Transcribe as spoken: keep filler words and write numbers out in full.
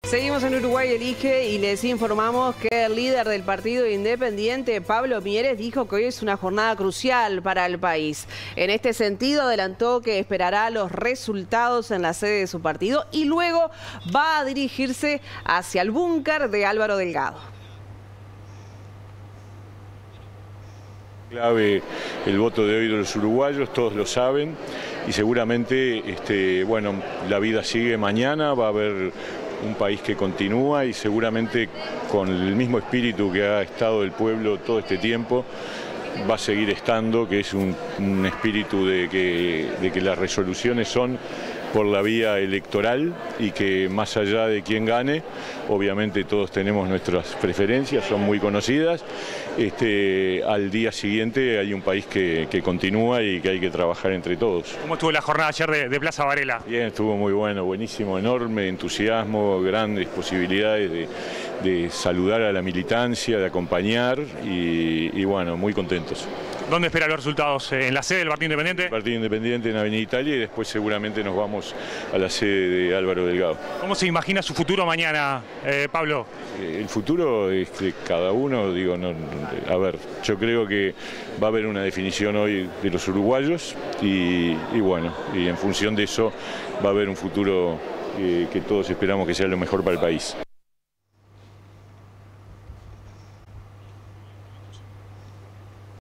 Seguimos en Uruguay Elige y les informamos que el líder del partido independiente, Pablo Mieres, dijo que hoy es una jornada crucial para el país. En este sentido, adelantó que esperará los resultados en la sede de su partido y luego va a dirigirse hacia el búnker de Álvaro Delgado. Clave el voto de hoy de los uruguayos, todos lo saben, y seguramente, este, bueno, la vida sigue mañana, va a haber un país que continúa y seguramente con el mismo espíritu que ha estado el pueblo todo este tiempo, va a seguir estando, que es un, un espíritu de que, de que las resoluciones son por la vía electoral y que más allá de quién gane, obviamente todos tenemos nuestras preferencias, son muy conocidas. Este, al día siguiente hay un país que, que continúa y que hay que trabajar entre todos. ¿Cómo estuvo la jornada ayer de, de Plaza Varela? Bien, estuvo muy bueno, buenísimo, enorme entusiasmo, grandes posibilidades de, de saludar a la militancia, de acompañar y, y bueno, muy contentos. ¿Dónde espera los resultados? ¿En la sede del Partido Independiente? El Partido Independiente en Avenida Italia y después seguramente nos vamos a la sede de Álvaro Delgado. ¿Cómo se imagina su futuro mañana, eh, Pablo? El futuro es de cada uno, digo, no, a ver, yo creo que va a haber una definición hoy de los uruguayos y, y bueno, y en función de eso va a haber un futuro que, que todos esperamos que sea lo mejor para el país.